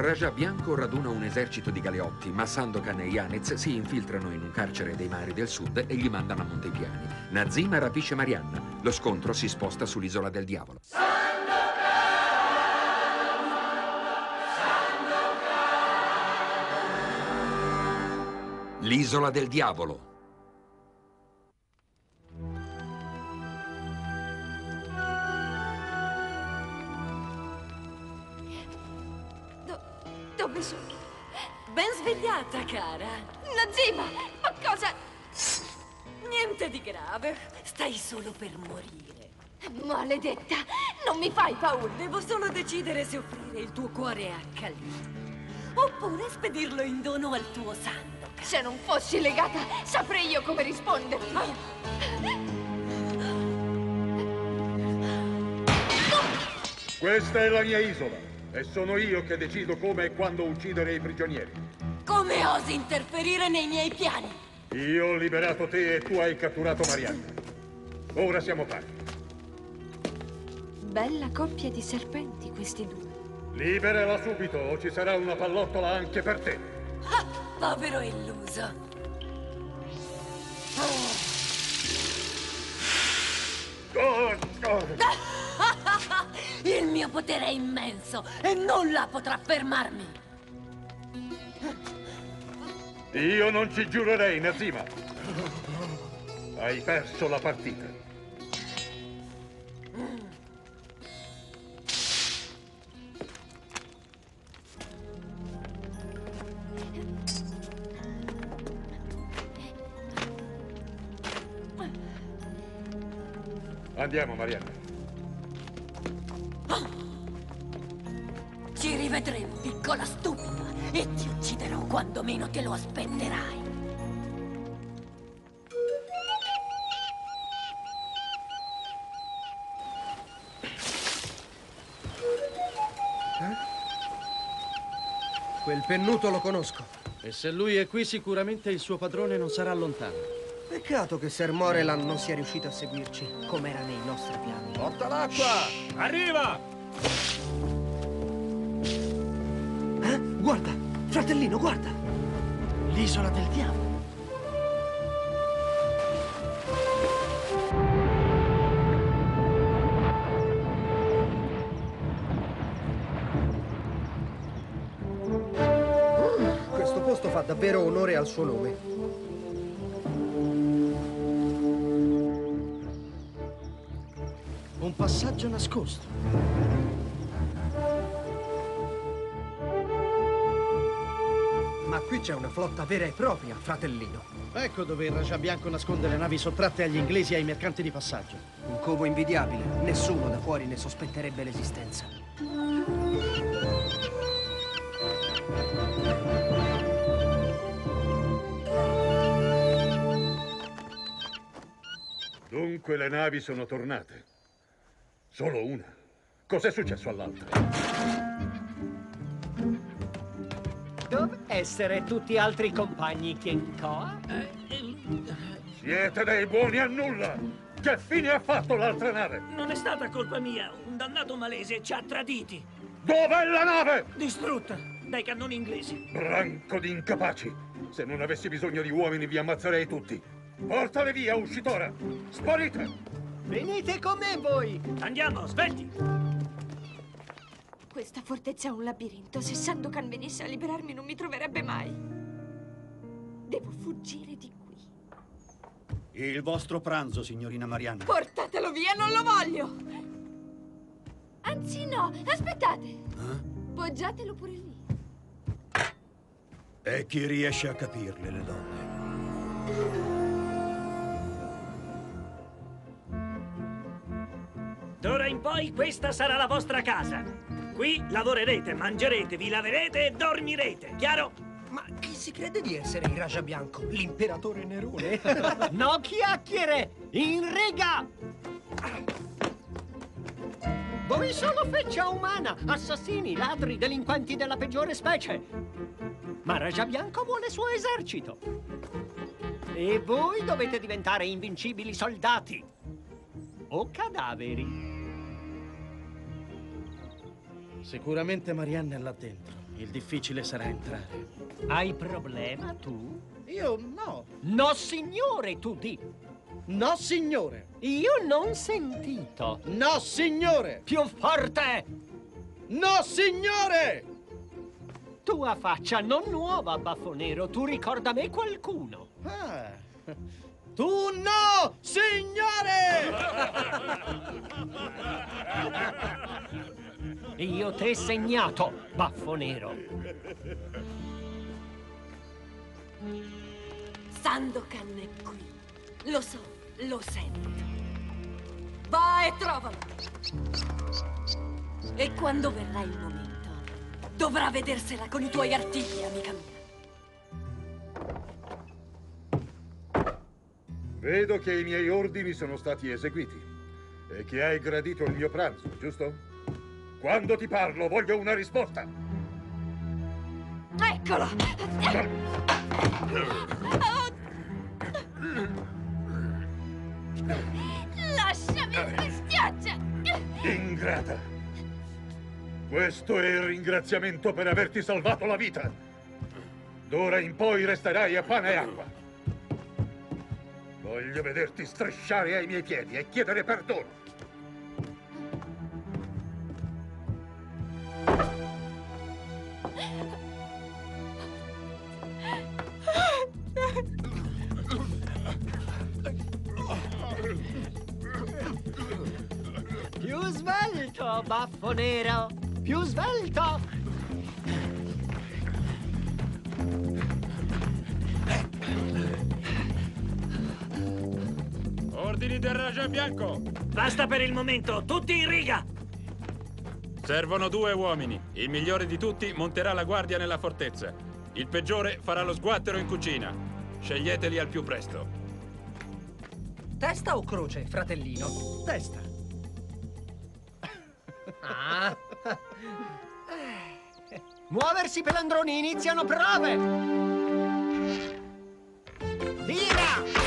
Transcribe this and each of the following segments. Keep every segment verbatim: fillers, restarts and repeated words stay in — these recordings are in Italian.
Raja Bianco raduna un esercito di galeotti, ma Sandokan e Yanez si infiltrano in un carcere dei mari del sud e gli mandano a Montepiani. Nazima rapisce Marianna. Lo scontro si sposta sull'Isola del Diavolo. L'Isola del Diavolo. Do- dove sono? Ben svegliata, cara. Nazima, ma cosa? Niente di grave. Stai solo per morire. Maledetta, non mi fai paura. Devo solo decidere se offrire il tuo cuore a Khalid oppure spedirlo in dono al tuo Sandokan. Se non fossi legata, saprei io come risponderti. Questa è la mia isola e sono io che decido come e quando uccidere i prigionieri. Come osi interferire nei miei piani? Io ho liberato te e tu hai catturato Marianna. Ora siamo pari. Bella coppia di serpenti questi due. Liberala subito o ci sarà una pallottola anche per te. Ah, povero illuso. Oh, oh. Il mio potere è immenso e nulla potrà fermarmi. Io non ci giurerei, Nazima. Hai perso la partita. Andiamo, Marianna. Ci rivedremo, piccola stupida, e ti ucciderò quando meno te lo aspetterai. Eh? Quel pennuto lo conosco. E se lui è qui, sicuramente il suo padrone non sarà lontano. Peccato che Ser Moreland non sia riuscito a seguirci, come era nei nostri piani. Porta l'acqua! Arriva! Eh? Guarda! Fratellino, guarda! L'isola del diavolo. Questo posto fa davvero onore al suo nome. Un passaggio nascosto. Ma qui c'è una flotta vera e propria, fratellino. Ecco dove il Raja Bianco nasconde le navi sottratte agli inglesi e ai mercanti di passaggio. Un covo invidiabile. Nessuno da fuori ne sospetterebbe l'esistenza. Dunque le navi sono tornate. Solo una. Cos'è successo all'altra? Dove essere tutti gli altri compagni Kenkoa? Siete dei buoni a nulla! Che fine ha fatto l'altra nave? Non è stata colpa mia. Un dannato malese ci ha traditi. Dov'è la nave? Distrutta dai cannoni inglesi. Branco di incapaci! Se non avessi bisogno di uomini vi ammazzerei tutti. Portale via, uscitora! Sparite! Venite con me voi! Andiamo, svetti! Questa fortezza è un labirinto. Se Sandokan venisse a liberarmi non mi troverebbe mai. Devo fuggire di qui. Il vostro pranzo, signorina Marianna. Portatelo via, non lo voglio! Anzi no, aspettate! Eh? Poggiatelo pure lì. E chi riesce a capirle, le donne? D'ora in poi questa sarà la vostra casa. Qui lavorerete, mangerete, vi laverete e dormirete, chiaro? Ma chi si crede di essere il Raja Bianco, l'imperatore Nerone? No chiacchiere! In riga! Voi solo feccia umana, assassini, ladri, delinquenti della peggiore specie. Ma Raja Bianco vuole il suo esercito. E voi dovete diventare invincibili soldati. O cadaveri. Sicuramente Marianna è là dentro. Il difficile sarà entrare. Hai problema, tu? Io no. No, signore, tu di. No, signore. Io non sentito. No, signore. Più forte! No, signore! Tua faccia non nuova, Baffo Nero. Tu ricorda me qualcuno. Ah. Tu no, signore! Io t'he segnato, Baffo Nero. Sandokan è qui. Lo so, lo sento. Va e trovalo. E quando verrà il momento, dovrà vedersela con i tuoi artigli, amica mia. Vedo che i miei ordini sono stati eseguiti e che hai gradito il mio pranzo, giusto? Quando ti parlo, voglio una risposta. Eccolo! Lasciami, bestiaccia! Ingrata! Questo è il ringraziamento per averti salvato la vita. D'ora in poi resterai a pane e acqua. Voglio vederti strisciare ai miei piedi e chiedere perdono. Più svelto, Baffo Nero! Più svelto! Ordini del Raja Bianco! Basta per il momento, tutti in riga! Servono due uomini. Il migliore di tutti monterà la guardia nella fortezza. Il peggiore farà lo sguattero in cucina. Sceglieteli al più presto. Testa o croce, fratellino? Testa. Ah. Muoversi, pelandroni, iniziano prove! Tira!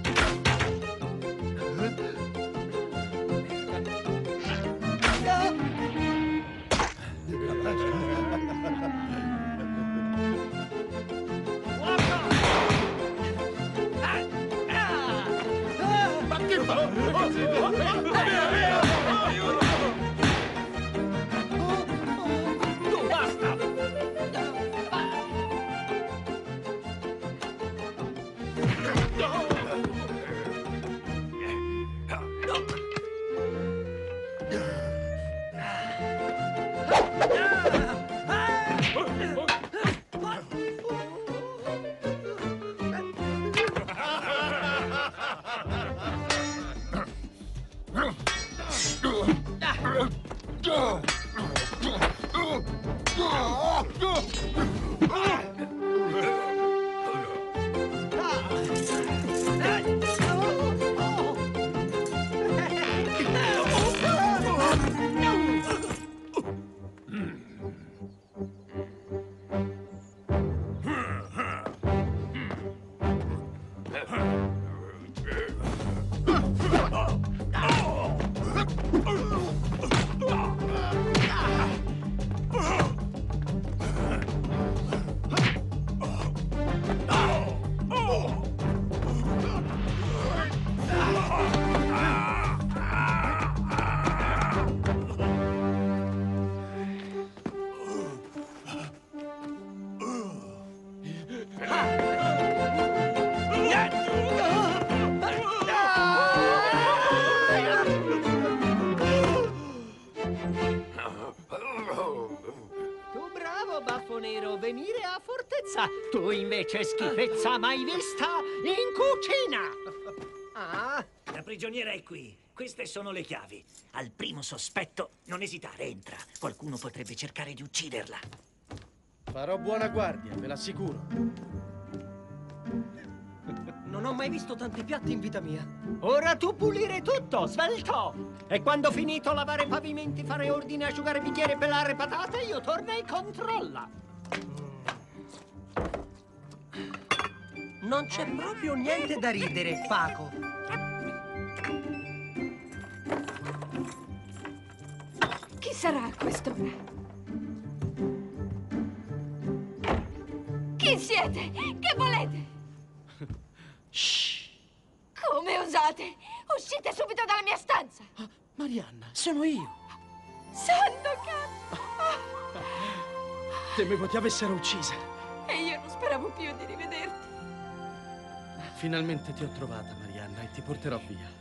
Venire a fortezza. Tu invece, schifezza mai vista, in cucina. Ah. La prigioniera è qui. Queste sono le chiavi. Al primo sospetto, non esitare, entra. Qualcuno potrebbe cercare di ucciderla. Farò buona guardia, ve l'assicuro. Non ho mai visto tanti piatti in vita mia. Ora tu pulire tutto, svelto! E quando finito lavare pavimenti, fare ordine, asciugare bicchieri e pelare patate, io torno e controlla. Non c'è proprio niente da ridere, Paco. Chi sarà a quest'ora? Chi siete? Che volete? Shh! Come osate? Uscite subito dalla mia stanza! Ah, Marianna, sono io! Sandokan! Temevo ti avessero uccisa. E io non speravo più di rivederti. Finalmente ti ho trovata, Marianna, e ti porterò via.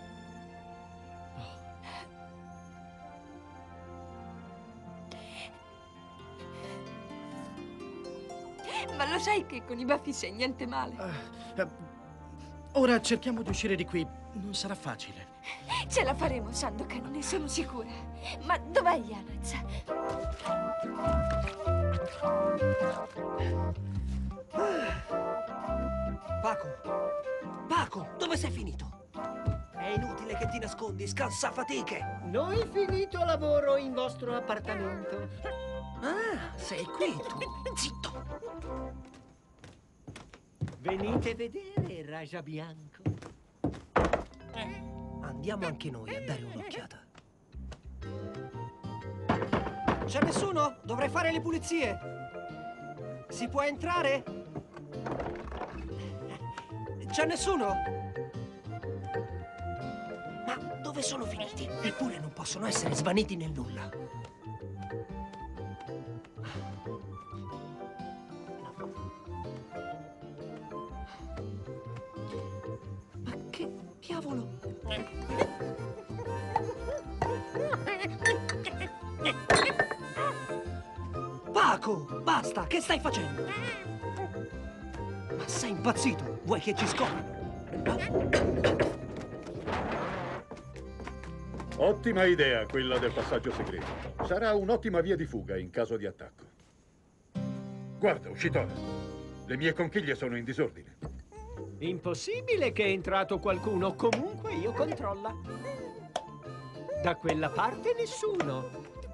Ma lo sai che con i baffi sei niente male? Uh, uh, ora cerchiamo di uscire di qui. Non sarà facile. Ce la faremo, Sandokan, ne sono sicura. Ma dov'è Yanez? Paco! Paco, dove sei finito? È inutile che ti nascondi, scansafatiche! Non hai finito lavoro in vostro appartamento. Ah, sei qui tu! Zitto! Venite a vedere, Raja Bianco. Andiamo anche noi a dare un'occhiata. C'è nessuno? Dovrei fare le pulizie. Si può entrare? C'è nessuno? Ma dove sono finiti? Eppure non possono essere svaniti nel nulla. Ma che diavolo? Paco, basta, che stai facendo? Ma sei impazzito? Vuoi che ci scopri? Ottima idea quella del passaggio segreto. Sarà un'ottima via di fuga in caso di attacco. Guarda, uscitore, le mie conchiglie sono in disordine. Impossibile che è entrato qualcuno. Comunque io controlla. Da quella parte nessuno.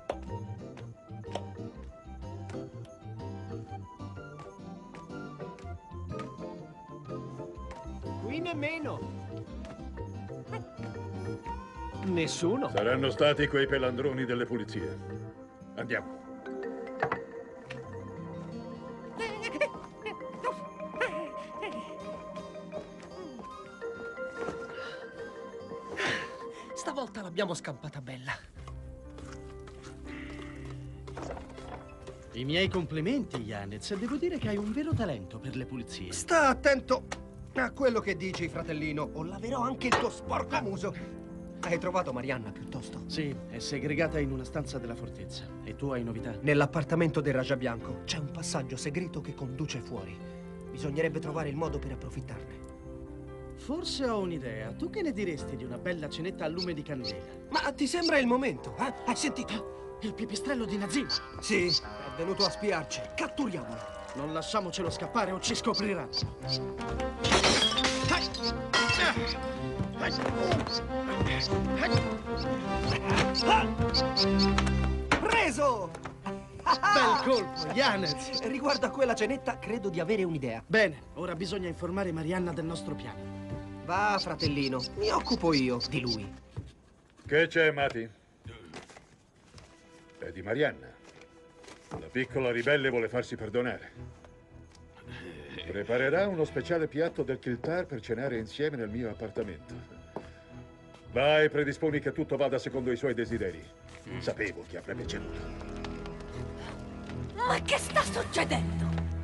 Qui nemmeno. Nessuno. Saranno stati quei pelandroni delle pulizie. Andiamo. Stavolta l'abbiamo scampata bella. I miei complimenti, Yanez. Devo dire che hai un vero talento per le pulizie. Sta attento a quello che dici, fratellino, o laverò anche il tuo sporco muso. Hai trovato Marianna, piuttosto? Sì, è segregata in una stanza della fortezza. E tu hai novità? Nell'appartamento del Raja Bianco c'è un passaggio segreto che conduce fuori. Bisognerebbe trovare il modo per approfittarne. Forse ho un'idea. Tu che ne diresti di una bella cenetta a lume di candela? Ma ti sembra il momento, eh? Hai sentito? Il pipistrello di Nazim! Sì, è venuto a spiarci. Catturiamolo. Non lasciamocelo scappare o ci scopriranno. Preso! Bel colpo, Yanez! Riguardo a quella cenetta, credo di avere un'idea. Bene, ora bisogna informare Marianna del nostro piano. Va, fratellino, mi occupo io di lui. Che c'è, Mati? È di Marianna. La piccola ribelle vuole farsi perdonare. Preparerà uno speciale piatto del Kiltar per cenare insieme nel mio appartamento. Vai, predisponi che tutto vada secondo i suoi desideri. Sapevo che avrebbe ceduto. Ma che sta succedendo?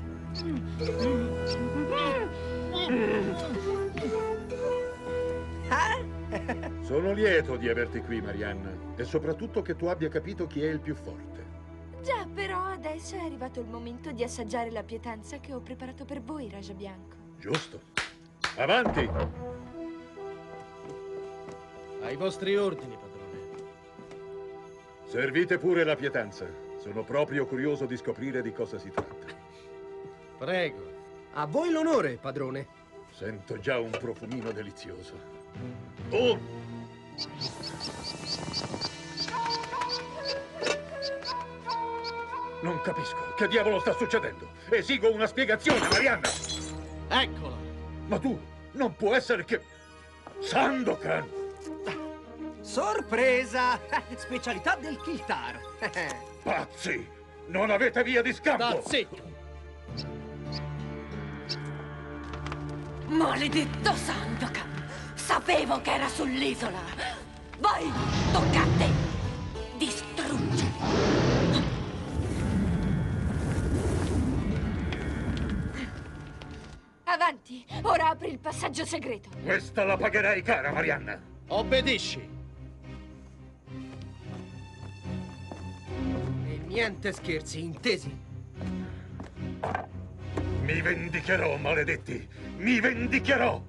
Sono lieto di averti qui, Marianna, e soprattutto che tu abbia capito chi è il più forte. Già, però adesso è arrivato il momento di assaggiare la pietanza che ho preparato per voi, Raja Bianco. Giusto. Avanti! Ai vostri ordini, padrone. Servite pure la pietanza. Sono proprio curioso di scoprire di cosa si tratta. Prego. A voi l'onore, padrone. Sento già un profumino delizioso. Oh! Non capisco. Che diavolo sta succedendo? Esigo una spiegazione, Marianna! Eccola! Ma tu non può essere che... Sandokan! Sorpresa! Specialità del Kiltar. Pazzi! Non avete via di scampo! Sta zitto! Maledetto Sandokan! Sapevo che era sull'isola! Vai, tocca a te! Distruggili! Avanti, ora apri il passaggio segreto. Questa la pagherai cara, Marianna. Obbedisci. E niente scherzi, intesi? Mi vendicherò, maledetti! Mi vendicherò!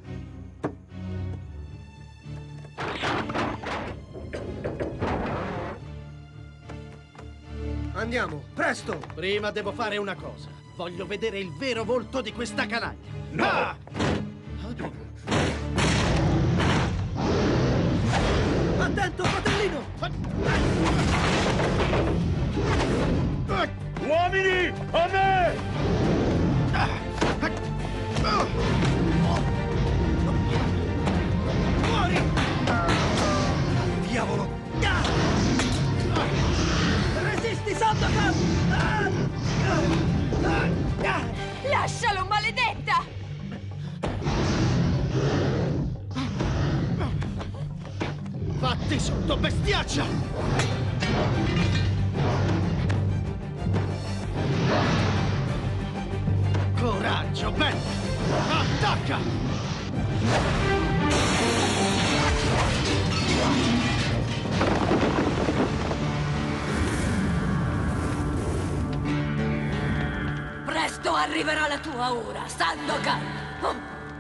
Andiamo, presto! Prima devo fare una cosa. Voglio vedere il vero volto di questa canaglia. No! Ah! Attento, fratellino! Uomini, a me! Fuori! Diavolo! Resisti, Sandokan! Lascialo, maledetta! Fatti sotto, bestiaccia! Coraggio, bene! Attacca! Presto arriverà la tua ora, Sandokan! Oh.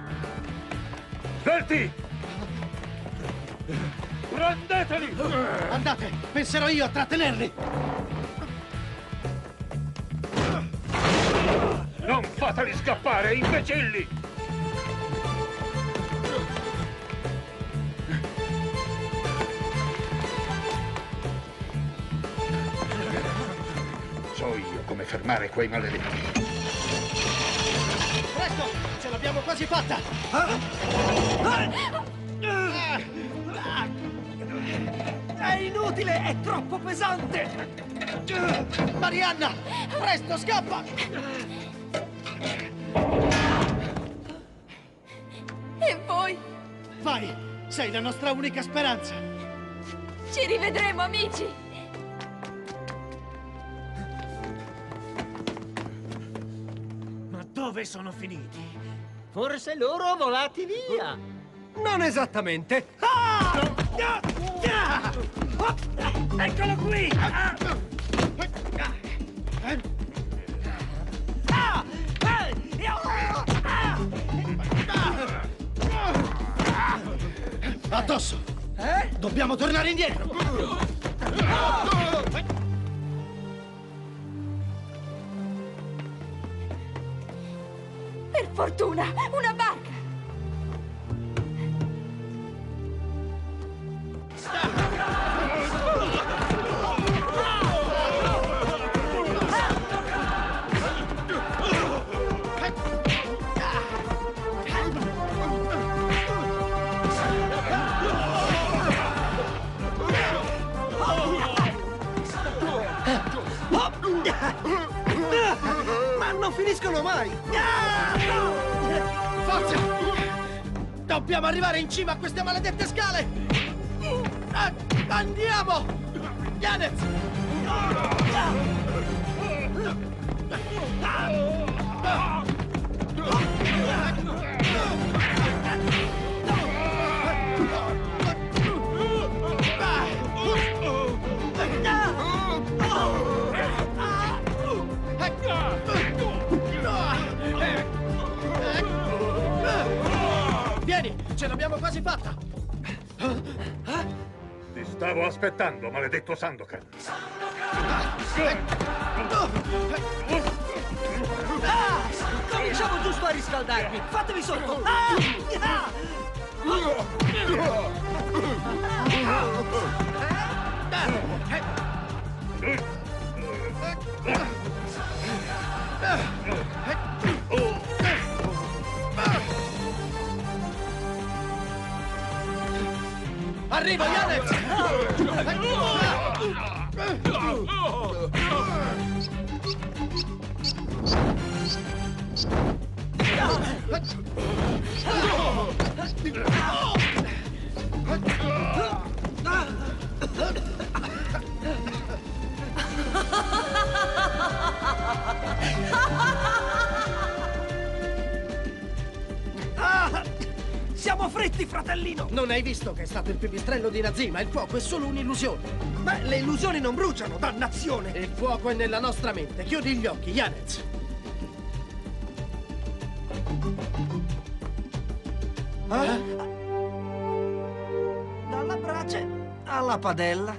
Berti! Prendeteli! Andate, penserò io a trattenerli! Non fateli scappare, imbecilli! So io come fermare quei maledetti. Presto, ce l'abbiamo quasi fatta! È inutile, è troppo pesante! Marianna, presto, scappa! E voi? Vai, sei la nostra unica speranza! Ci rivedremo, amici! Ma dove sono finiti? Forse loro volati via. Non esattamente! Eccolo qui! Addosso! Eh? Dobbiamo tornare indietro! Per fortuna, una barca! Ma non finiscono mai! Forza! Dobbiamo arrivare in cima a queste maledette scale! Andiamo! Yanez! Vieni, ce l'abbiamo quasi fatta! Ti stavo aspettando, maledetto Sandokan. Ah! Cominciamo giusto a riscaldarmi! Fatevi sotto! Ah! Arrivo, Yanez! Siamo fritti, fratellino! Non hai visto che è stato il pipistrello di Nazima? Il fuoco è solo un'illusione. Beh, le illusioni non bruciano, dannazione! Il fuoco è nella nostra mente. Chiudi gli occhi, Yanez. Eh? Dalla brace alla padella.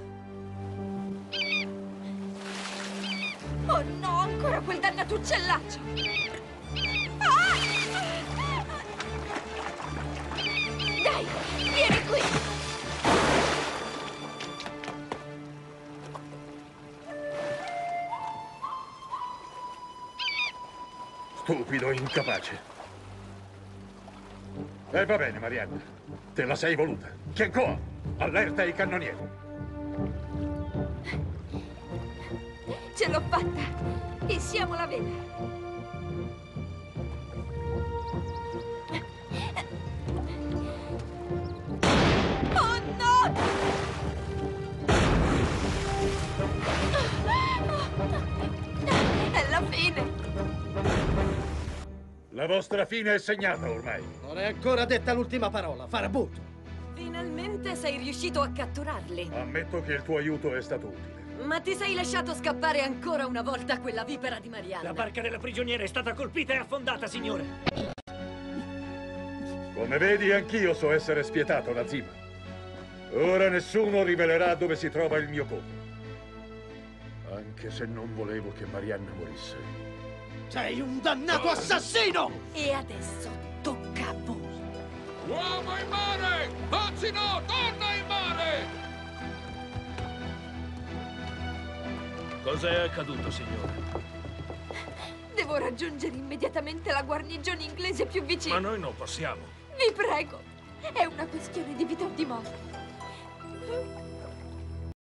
Oh no, ancora quel dannato uccellaccio! Ah! Dai, vieni qui! Stupido e incapace. E va bene, Marianna. Te la sei voluta. Chiancoa, allerta i cannonieri. Ce l'ho fatta! E siamo la vela! Oh no! È la fine! La vostra fine è segnata ormai. Non è ancora detta l'ultima parola, Farabut. Finalmente sei riuscito a catturarli. Ammetto che il tuo aiuto è stato utile. Ma ti sei lasciato scappare ancora una volta quella vipera di Marianna. La barca della prigioniera è stata colpita e affondata, signore. Come vedi, anch'io so essere spietato, Nazima. Ora nessuno rivelerà dove si trova il mio corpo. Anche se non volevo che Marianna morisse. Sei un dannato assassino! E adesso tocca a voi. Uomo in mare! Anzi no, torna in mare! Cos'è accaduto, signore? Devo raggiungere immediatamente la guarnigione inglese più vicina. Ma noi non possiamo. Vi prego, è una questione di vita o di morte.